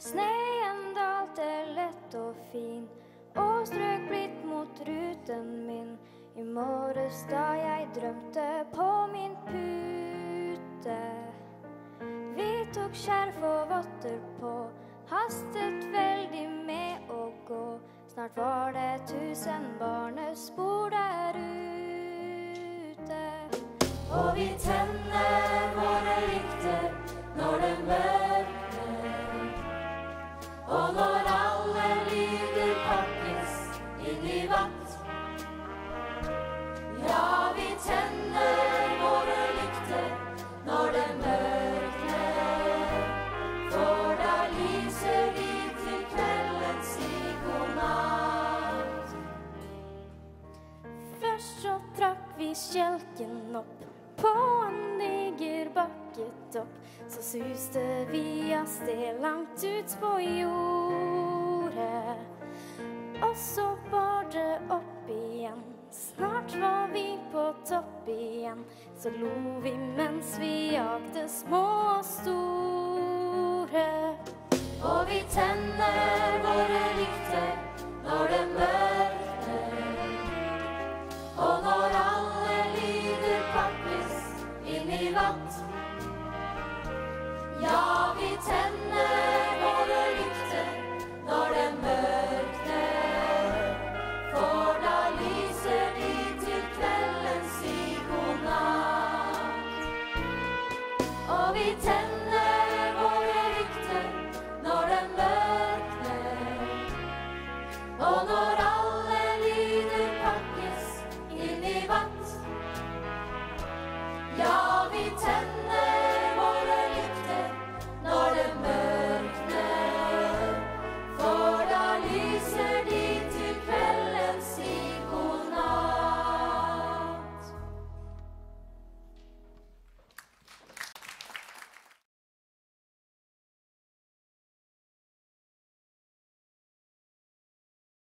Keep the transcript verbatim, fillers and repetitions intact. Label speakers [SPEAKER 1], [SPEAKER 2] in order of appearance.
[SPEAKER 1] Sneen dalte lett og fin, og strøk blidt mot ruten min. I morges da jeg drømte på min pute. Vi tok skjerf og votter på, hastet veldig med å gå. Snart var det tusen barnespor der ute. Og vi tenner våre lykter når det mørkner, og når alle lyder pakkes inn i vatt. Ja, vi tenner våre lykter når det mørkner, for da lyser vi til kvelden si god natt. Først så trakk vi skjelken opp på en diger bakketopp, så suste vi av sted langt ut på jordet. Og så bar det opp igjen, snart var vi på topp igjen. Så lo vi mens vi jagte små og store. Og vi tenner våre lykter når det mørker,